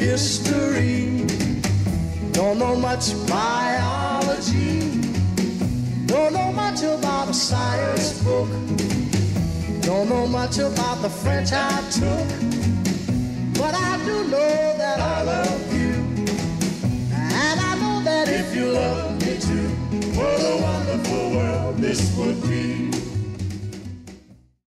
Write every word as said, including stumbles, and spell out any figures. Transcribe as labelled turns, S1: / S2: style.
S1: history. Don't know much biology. Don't know much about a science book. Don't know much about the French I took. But I do know that I love you. And I know that if you love me too, what a wonderful world this would be.